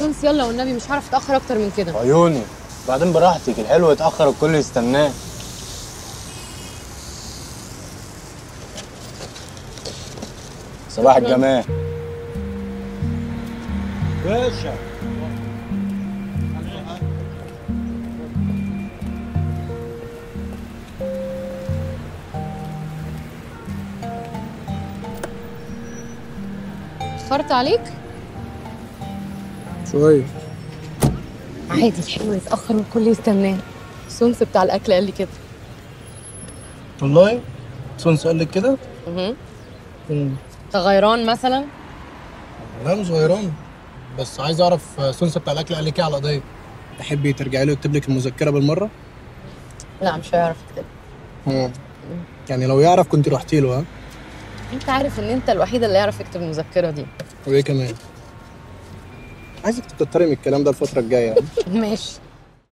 سونس يلا والنبي، مش هعرف اتاخر اكتر من كده. عيوني. بعدين براحتك، الحلو يتاخر الكل يستناه. صباح الجمال باشا. اتأخرت عليك؟ شويه. عادي، الحلو يتأخر والكل يستناه. سونس بتاع الأكل قال لي كده. والله سونس قال لك كده؟ انت غيران مثلا؟ لا مش غيران، بس عايز اعرف سونس بتاع الاكل قال لك ايه على القضيه. تحبي ترجعي له يكتب لك المذكره بالمره؟ لا مش هيعرف يكتب. يعني لو يعرف كنت رحتي له. ها؟ انت عارف ان انت الوحيدة اللي يعرف يكتب المذكرة دي. وايه كمان؟ عايزك تكتري من الكلام ده الفتره الجايه. ماشي.